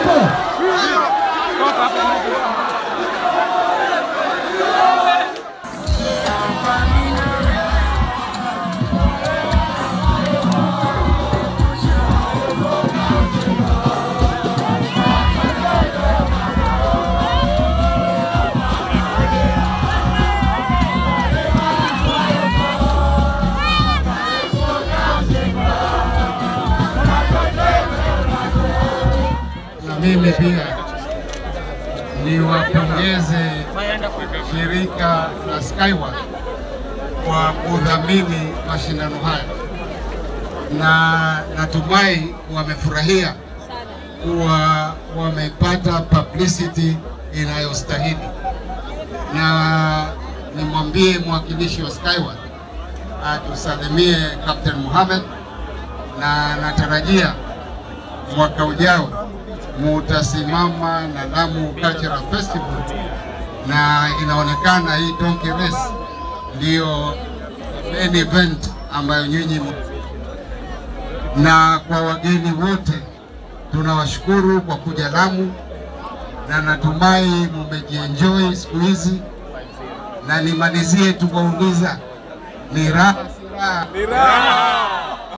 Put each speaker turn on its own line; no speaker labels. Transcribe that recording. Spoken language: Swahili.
Mimi pia niwapongeze shirika la Skyward kwa kudhamini mashindano haya, na natumai wamefurahia kuwa wamepata publicity inayostahili, na nimwambie mwakilishi wa Skyward atusalimie Captain Mohamed, na natarajia mwaka ujao mutasimama na Lamu Cultural Festival, na inaonekana hii donkey race ndio main event ambayo nyinyi. Na kwa wageni wote tunawashukuru kwa kuja Lamu, na natumai mumejienjoy siku hizi, na nimalizie tu kuuliza ni raha.